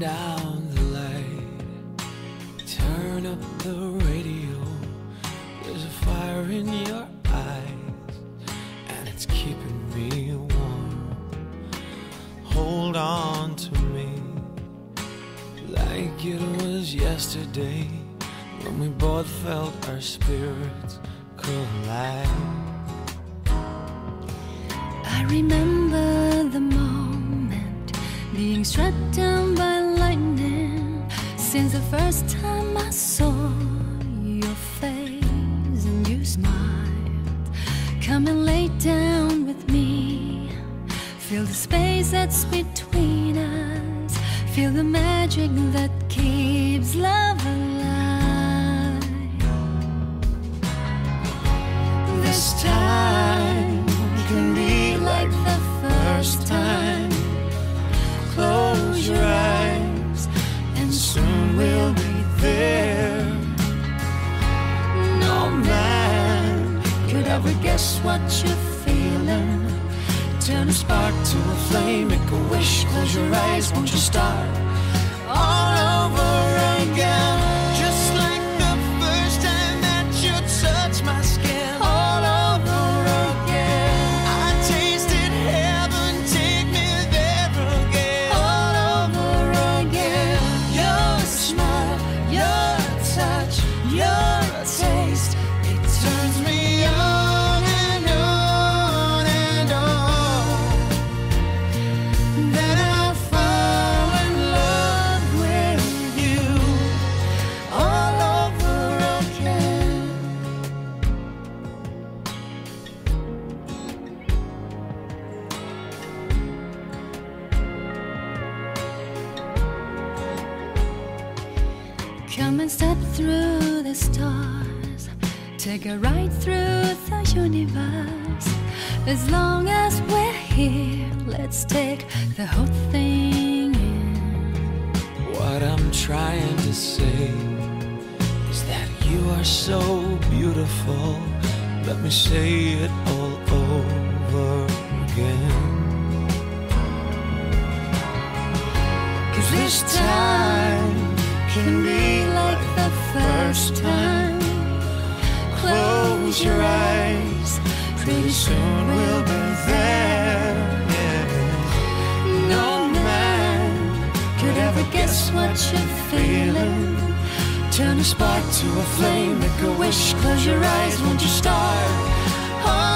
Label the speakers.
Speaker 1: down the light, turn up the radio. There's a fire in your eyes, and it's keeping me warm. Hold on to me like it was yesterday, when we both felt our spirits collide.
Speaker 2: I remember the moment being struck down by lightning, since the first time I saw your face and you smiled. Come and lay down with me, feel the space that's between us, feel the magic that keeps love alive. This time can be like the first time. Close your eyes and soon we'll be there. No man could ever guess what you're feeling. Turn a spark to a flame, make a wish, close your eyes, won't you start all over again? Just like the first time that you touched my skin. All over again. I tasted heaven, take me there again. All over again. Your smile, your touch, your taste, it turns me on and on and on. Then I fall in love with you all over again. Come and step through the stars, take a ride through the universe. As long as we're here, let's take the whole thing in.
Speaker 1: What I'm trying to say is that you are so beautiful. Let me say it all over again. 'Cause this time can be like the first time. Close your eyes, pretty soon we'll be there. Yeah. No man could ever guess what you're feeling. Turn a spark to a flame, make a wish, close your eyes, won't you start?